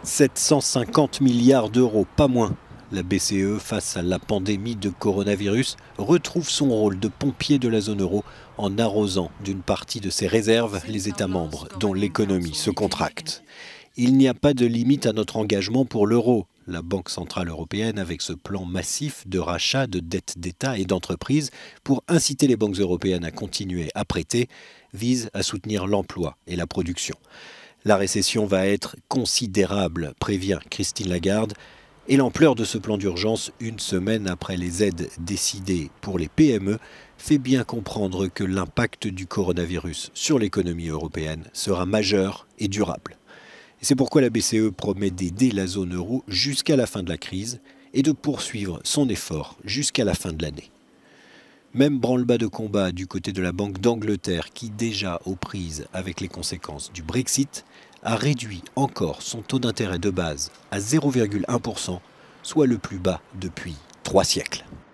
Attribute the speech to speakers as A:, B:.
A: 750 milliards d'euros, pas moins. La BCE, face à la pandémie de coronavirus, retrouve son rôle de pompier de la zone euro en arrosant d'une partie de ses réserves les États membres dont l'économie se contracte. Il n'y a pas de limite à notre engagement pour l'euro. La Banque centrale européenne, avec ce plan massif de rachat de dettes d'État et d'entreprises pour inciter les banques européennes à continuer à prêter, vise à soutenir l'emploi et la production. La récession va être considérable, prévient Christine Lagarde, et l'ampleur de ce plan d'urgence, une semaine après les aides décidées pour les PME, fait bien comprendre que l'impact du coronavirus sur l'économie européenne sera majeur et durable. Et c'est pourquoi la BCE promet d'aider la zone euro jusqu'à la fin de la crise et de poursuivre son effort jusqu'à la fin de l'année. Même branle-bas de combat du côté de la Banque d'Angleterre qui, déjà aux prises avec les conséquences du Brexit, a réduit encore son taux d'intérêt de base à 0,1%, soit le plus bas depuis 3 siècles.